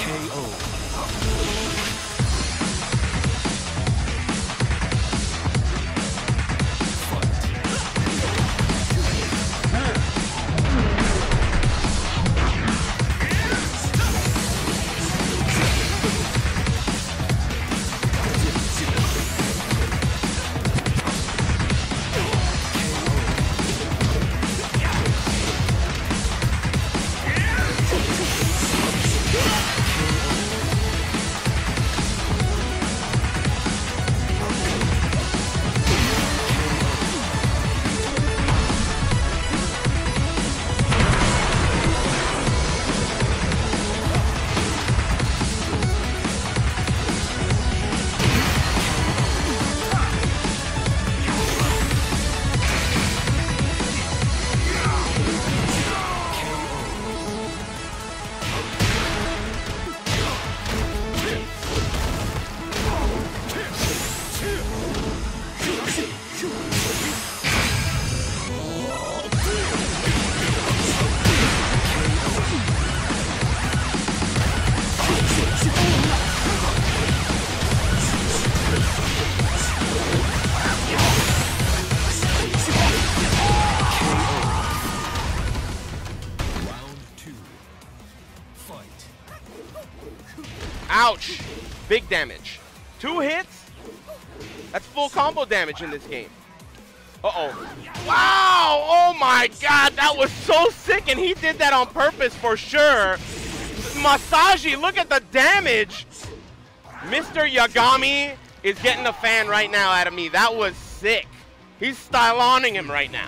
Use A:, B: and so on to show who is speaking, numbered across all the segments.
A: Ouch! Big damage. 2 hits? That's full combo damage in this game. Uh-oh. Wow! Oh my god, that was so sick, and he did that on purpose for sure. Masaji, look at the damage! Mr.Yagami is getting a fan right now out of me. That was sick. He's styloning him right now.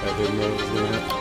B: I didn't know it was gonna happen.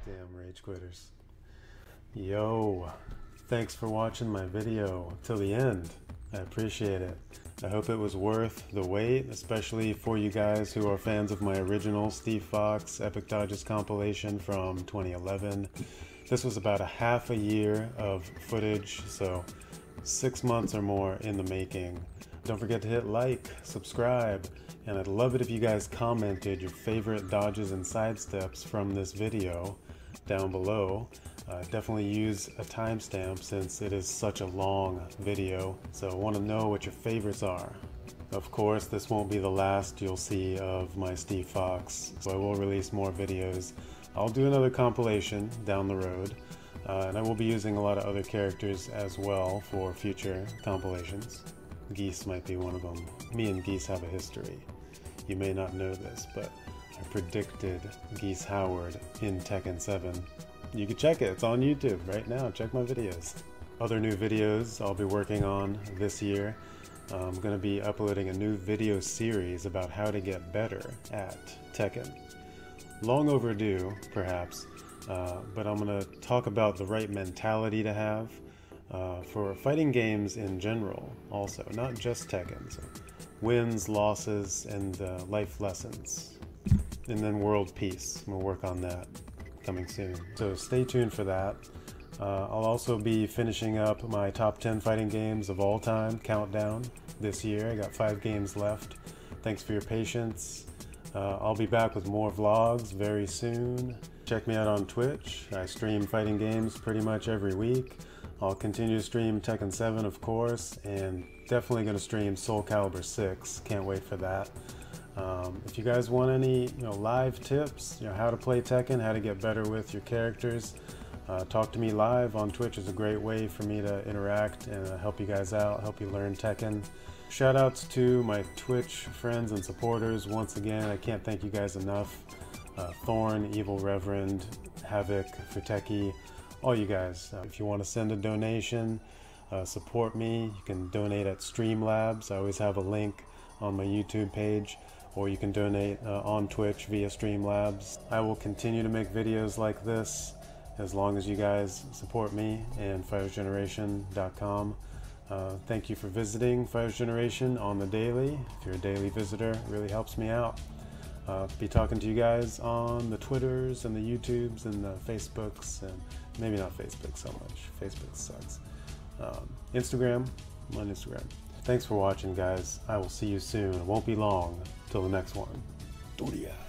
B: Damn rage quitters. Yo, thanks for watching my video till the end. I appreciate it. I hope it was worth the wait, especially for you guys who are fans of my original Steve Fox Epic Dodges compilation from 2011. This was about a half a year of footage, so 6 months or more in the making. Don't forget to hit like, subscribe, and I'd love it if you guys commented your favorite dodges and sidesteps from this video down below. Definitely use a timestamp since it is such a long video, so I want to know what your favorites are. Of course, this won't be the last you'll see of my Steve Fox, so I will release more videos. I'll do another compilation down the road, and I will be using a lot of other characters as well for future compilations. Geese might be one of them. Me and Geese have a history. You may not know this, but I predicted Geese Howard in Tekken 7. You can check it, it's on YouTube right now, check my videos. Other new videos I'll be working on this year. I'm going to be uploading a new video series about how to get better at Tekken. Long overdue, perhaps, but I'm going to talk about the right mentality to have for fighting games in general also, not just Tekken. So wins, losses, and life lessons. And then world peace, we'll work on that coming soon. So stay tuned for that. I'll also be finishing up my top 10 fighting games of all time countdown this year. I got 5 games left. Thanks for your patience. I'll be back with more vlogs very soon. Check me out on Twitch. I stream fighting games pretty much every week. I'll continue to stream Tekken 7, of course, and definitely going to stream Soul Calibur 6. Can't wait for that. If you guys want any live tips, how to play Tekken, how to get better with your characters, talk to me live on Twitch is a great way for me to interact and help you guys out, help you learn Tekken. Shout outs to my Twitch friends and supporters. Once again, I can't thank you guys enough. Thorn, Evil Reverend, Havoc, Futeki, all you guys. If you want to send a donation, support me, you can donate at Streamlabs. I always have a link on my YouTube page, or you can donate on Twitch via Streamlabs. I will continue to make videos like this as long as you guys support me and FightersGeneration.com. Thank you for visiting Fighters Generation on the daily. If you're a daily visitor, it really helps me out. Be talking to you guys on the Twitters and the YouTubes and the Facebooks, and maybe not Facebook so much. Facebook sucks. Instagram, I'm on Instagram. Thanks for watching, guys. I will see you soon. It won't be long till the next one. Doria.